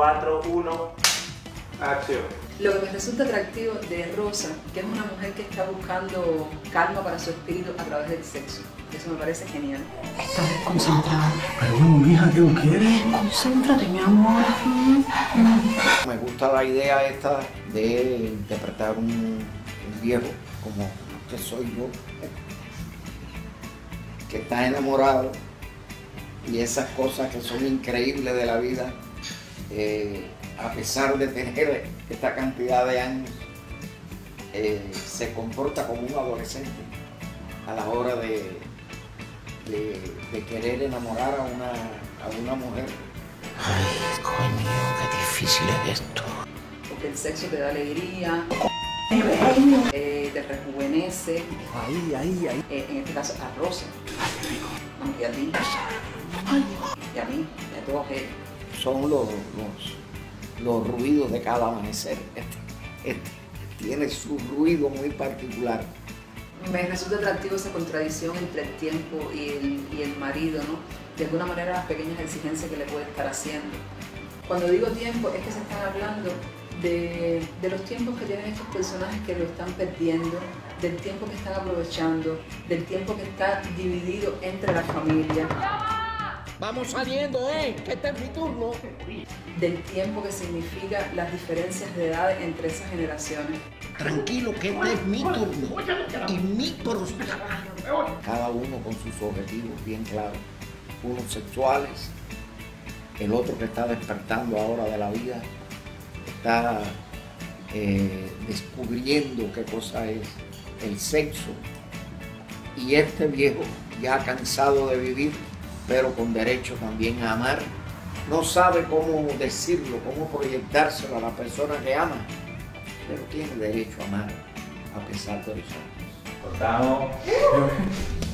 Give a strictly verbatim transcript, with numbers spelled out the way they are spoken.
cuatro, uno, acción. Lo que me resulta atractivo de Rosa, que es una mujer que está buscando calma para su espíritu a través del sexo. Eso me parece genial. Estás desconcentrada. Pero bueno, hija, ¿qué lo quieres? Concéntrate, mi amor. Me gusta la idea esta de interpretar un, un viejo como que soy yo, que está enamorado y esas cosas que son increíbles de la vida, eh, a pesar de tener esta cantidad de años, eh, se comporta como un adolescente a la hora de, de, de querer enamorar a una, a una mujer. Ay, coño, qué difícil es esto. Porque el sexo te da alegría, eh, te rejuvenece. Ahí, ahí, ahí. Eh, en este caso a Rosa, aunque a ti, y a mí, y a todos ellos. Son los, los, los ruidos de cada amanecer. Este, este tiene su ruido muy particular. Me resulta atractivo esa contradicción entre el tiempo y el, y el marido, ¿no? De alguna manera las pequeñas exigencias que le puede estar haciendo. Cuando digo tiempo es que se están hablando de, de los tiempos que tienen estos personajes que lo están perdiendo, del tiempo que están aprovechando, del tiempo que está dividido entre la familia. Vamos saliendo, ¿eh? Que este es mi turno. Del tiempo que significa las diferencias de edad entre esas generaciones. Tranquilo, que este es mi turno y mi prosperidad. Cada uno con sus objetivos bien claros. Unos sexuales, el otro que está despertando ahora de la vida, está eh, descubriendo qué cosa es el sexo. Y este viejo, ya cansado de vivir, pero con derecho también a amar, no sabe cómo decirlo, cómo proyectárselo a la persona que ama, pero tiene derecho a amar a pesar de los años. Cortamos.